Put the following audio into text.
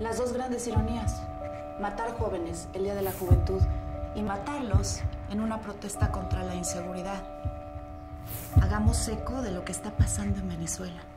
Las dos grandes ironías. Matar jóvenes el Día de la Juventud y matarlos en una protesta contra la inseguridad. Hagamos eco de lo que está pasando en Venezuela.